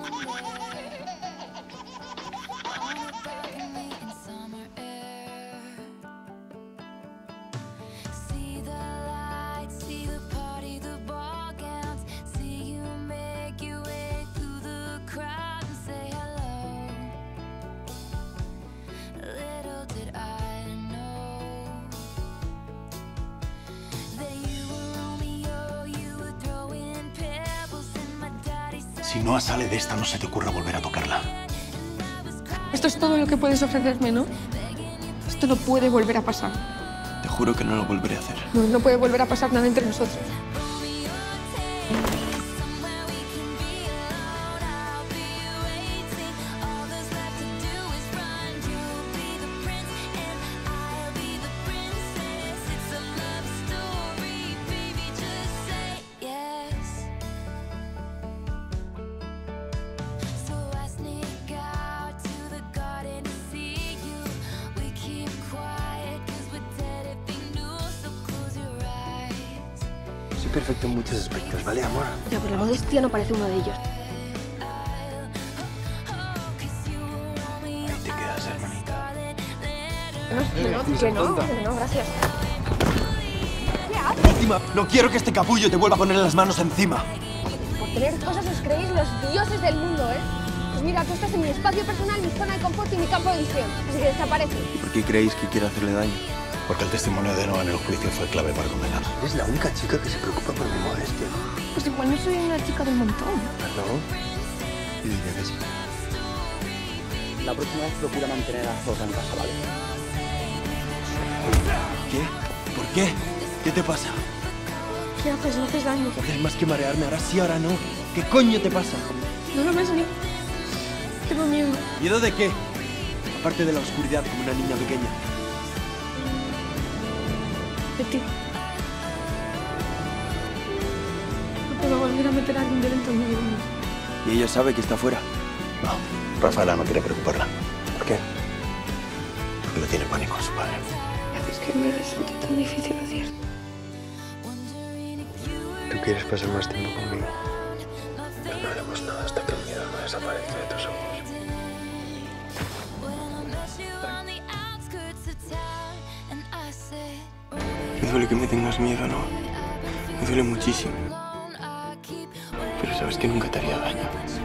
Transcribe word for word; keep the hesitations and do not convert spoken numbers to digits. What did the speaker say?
Si Noah sale de esta, no se te ocurra volver a tocarla. Esto es todo lo que puedes ofrecerme, ¿no? Esto no puede volver a pasar. Te juro que no lo volveré a hacer. No, no puede volver a pasar nada entre nosotros. Soy perfecto en muchos aspectos, ¿vale, amor? Ya, por la modestia no parece uno de ellos. Ahí te quedas, hermanita. No, no, que no, que no, gracias. ¿Qué haces? Última, no quiero que este capullo te vuelva a poner las manos encima. Por tener cosas os creéis los dioses del mundo, ¿eh? Pues mira, tú estás en mi espacio personal, mi zona de confort y mi campo de visión. Así que desaparece. ¿Por qué creéis que quiero hacerle daño? Porque el testimonio de Noah en el juicio fue clave para condenar. Eres la única chica que se preocupa por mi modestia. Pues igual no soy una chica del montón. ¿No? Yo diría que sí. La próxima vez procura mantener a Zorra en casa, ¿vale? ¿Qué? ¿Por qué? ¿Qué te pasa? ¿Qué haces? No haces daño. No haces más que marearme. Ahora sí, ahora no. ¿Qué coño te pasa? No lo ves ni... Tengo miedo. ¿Miedo de qué? Aparte de la oscuridad, como una niña pequeña. De ti. No puedo volver a meter a alguien violento en mi vida. ¿Y ella sabe que está fuera? No, Rafaela no quiere preocuparla. ¿Por qué? Porque le tiene pánico a su padre. Es que me resulta tan difícil decir. ¿Tú quieres pasar más tiempo conmigo? Pero no haremos nada hasta que el miedo no desaparezca de tus ojos. Me duele que me tengas miedo, ¿no? Me duele muchísimo. Pero sabes que nunca te haría daño.